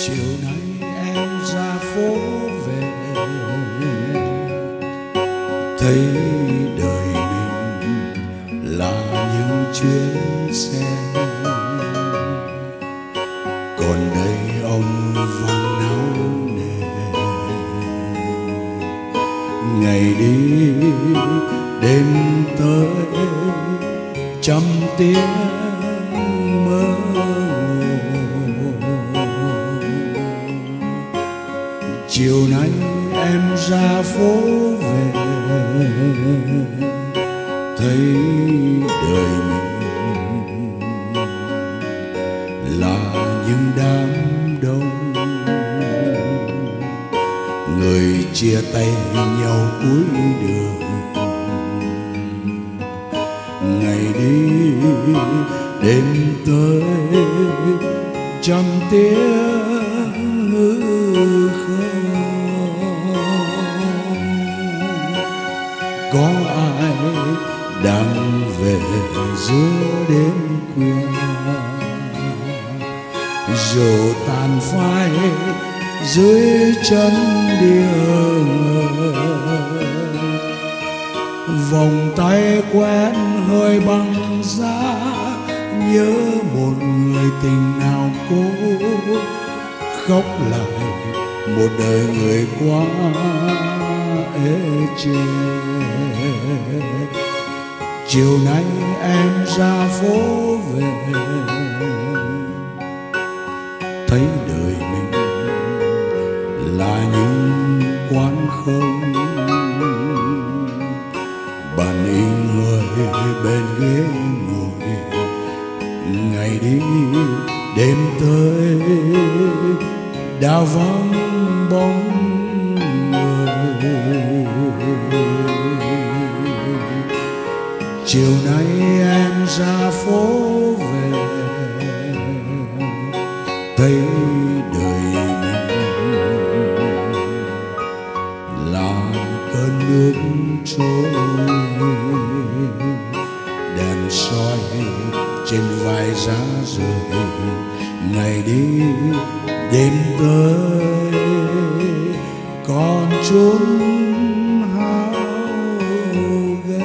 Chiều nay em ra phố về, thấy đời mình là những chuyến xe, còn đây ông vắng náo nề. Ngày đi đêm tới trăm tiếng mơ hồ. Chiều nay em ra phố về, thấy đời mình là những đám đông, người chia tay nhau cuối đường. Ngày đi đêm tới trăm tiếng hư không. Có ai đang về giữa đêm khuya, dù tàn phai dưới chân đường. Vòng tay quen hơi băng giá, nhớ một người tình nào cố khóc lại một đời người quá ê chề. Chiều nay em ra phố về, thấy đời mình là những quán không, bàn in người bên ghế ngồi. Ngày đi đêm tới đã vắng bóng người. Chiều nay em ra phố về, thấy đời mình là cơn nước trôi. Đèn soi trên vai giá rời, ngày đi đêm tới còn chốn hao gầy.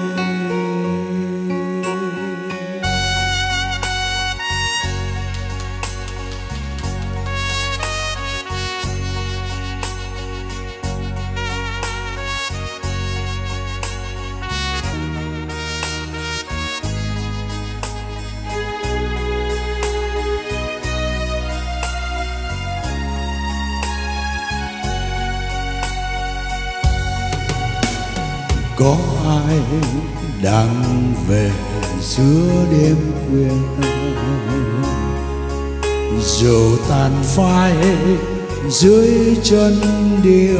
Có ai đang về giữa đêm khuya, dù tàn phai dưới chân địa.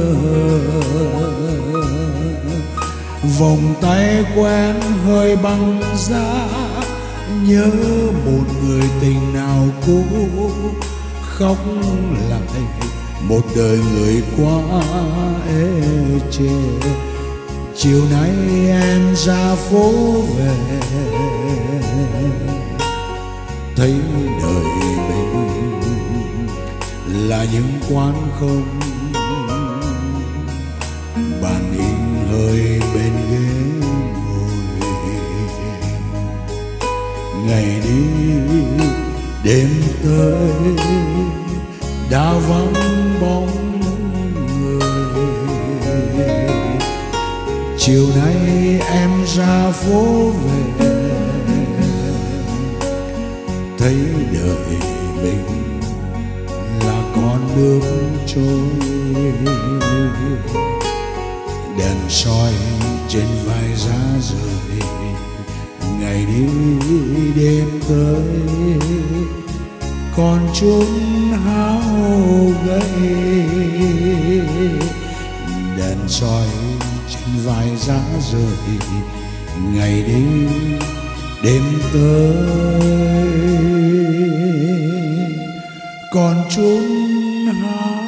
Vòng tay quen hơi băng giá, nhớ một người tình nào cố khóc lại một đời người quá ê chề. Chiều nay em ra phố về, thấy đời mình là những quán không, bàn in hơi bên ghế ngồi. Ngày đi đêm tới đã vắng bóng người. Chiều nay em ra phố về, thấy đời mình là con nước trôi. Đèn soi trên vai giá rời, ngày đi đêm tới còn chốn hao gầy. Đèn soi trên vai giá rời, ngày đi đêm tới còn chốn hao